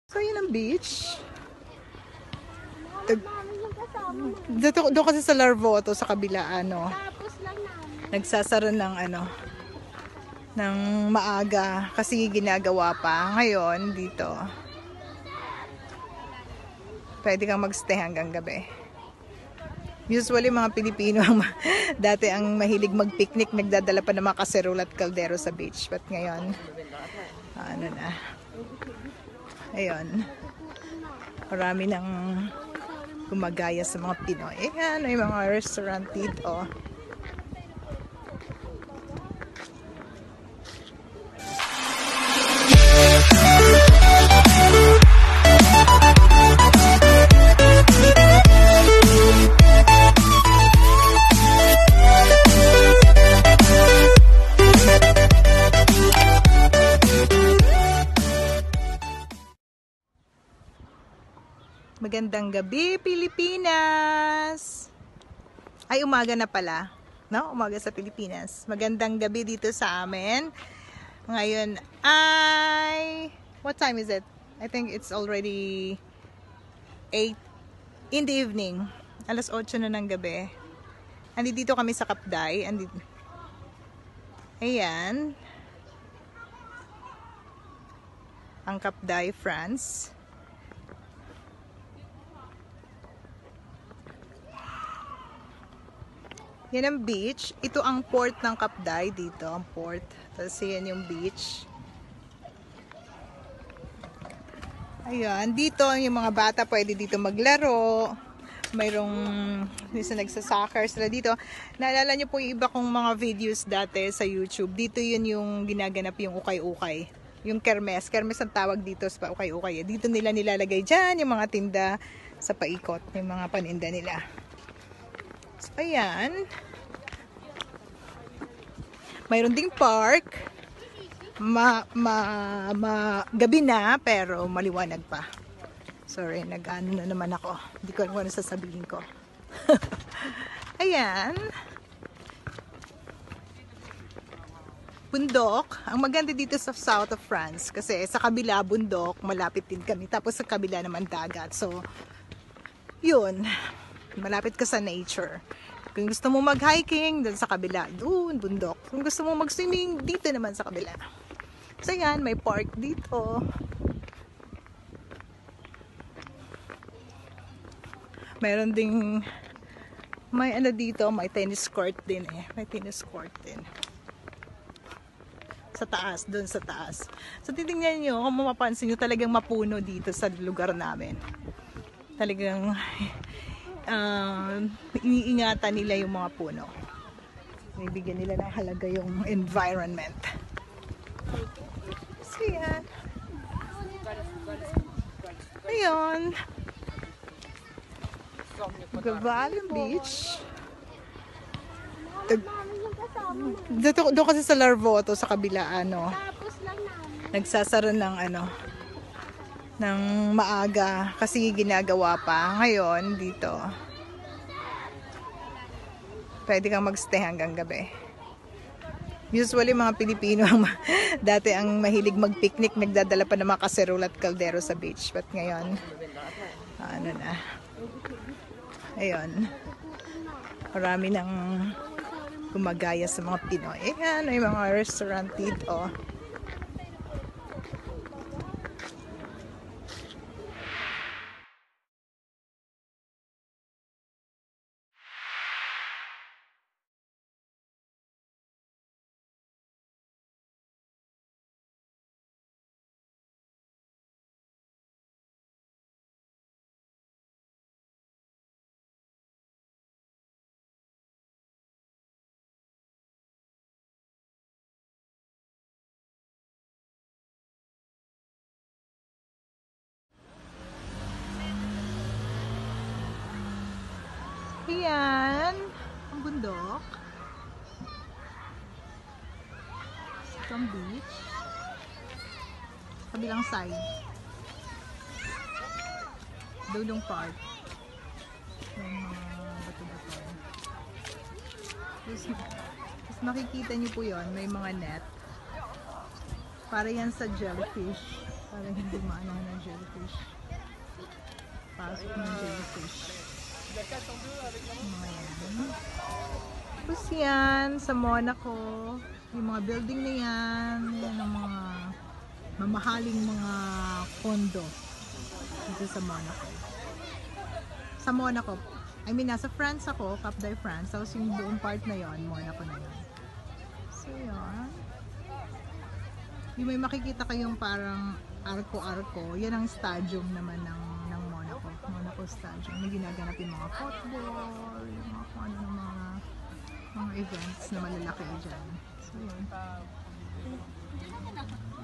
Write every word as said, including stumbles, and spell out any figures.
So, yun ang beach. Dito, doon kasi sa Larvoto, sa kabila, ano, nagsasara ng, ano, ng maaga kasi ginagawa pa. Ngayon, dito, pwede kang magstay hanggang gabi. Usually, mga Pilipino, dati ang mahilig mag-picnic, nagdadala pa ng mga kaserol at kaldero sa beach. But ngayon, ano na, ayun, marami nang gumagaya sa mga Pinoy. Ayan, may mga restaurant dito. Magandang gabi, Pilipinas! Ay, umaga na pala. No? Umaga sa Pilipinas. Magandang gabi dito sa amin. Ngayon ay... What time is it? I think it's already eight in the evening. Alas otso na ng gabi. Andito kami sa Kapday. Andito. Ayan. Ang Kapday, France. Yan ang beach. Ito ang port ng Kapday dito. Ang port. Tapos yan yung beach. Ayan. Dito yung mga bata pwede dito maglaro. Mayroong minsan nagsasoccer sila dito. Naalala nyo po yung iba kong mga videos dati sa YouTube. Dito yun yung ginaganap yung ukay-ukay. Yung kermes. Kermes ang tawag dito sa ukay-ukay. Dito nila nilalagay dyan yung mga tinda sa paikot. Yung mga paninda nila. So, ayan. Mayroon ding park. Ma, ma, ma, gabi na, pero maliwanag pa. Sorry, nag-ano na naman ako. Hindi ko alam kung ano sasabihin ko. Ayan. Bundok. Ang maganda dito sa south of France. Kasi sa kabila, bundok. Malapit din kami. Tapos sa kabila naman dagat. So, yun. Malapit ka sa nature. Kung gusto mo mag-hiking, doon sa kabila, doon, bundok. Kung gusto mo mag-swimming, dito naman sa kabila. So yan, may park dito. Meron ding, may ano dito, may tennis court din eh. May tennis court din. Sa taas, doon sa taas. So titingnan nyo, kung mapapansin nyo, talagang mapuno dito sa lugar namin. Talagang... Uh, iniingatan nila yung mga puno. Bibigyan nila ng halaga yung environment. So yan. Ayun. Gavali Beach. Dito, doon kasi sa Larvoto, sa kabila, ano, nagsasara ng ano, ng maaga kasi ginagawa pa. Ngayon, dito, pwede kang magstay hanggang gabi. Usually, mga Pilipino, dati ang mahilig mag-picnic, nagdadala pa ng mga kaserol at kaldero sa beach. But ngayon, ano na, ayun, marami nang gumagaya sa mga Pinoy. Ayan, may mga restaurant dito. Ayan, ang bundok. Ito ang beach. Kabilang side. Dulong Park. Yung mga bato-bato. Tapos makikita nyo po yon, may mga net. Para yan sa jellyfish. Para hindi maanahan ng jellyfish. pasok ng jellyfish. Mga yan. Tapos yan, sa Monaco, yung mga building na yan, yan ang mga mamahaling mga condo dito sa Monaco. Sa Monaco, I mean, nasa France ako, Cap de France, tapos yung buong part na yon, Monaco na yun. So, yan. Yung may makikita kayong parang arko-arko, yan ang stadium naman ng, ng Monaco. Monaco Stadium. May ginaganap yung mga football, yung mga kung ano ng mga, mga events na malalaki dyan. So, yun.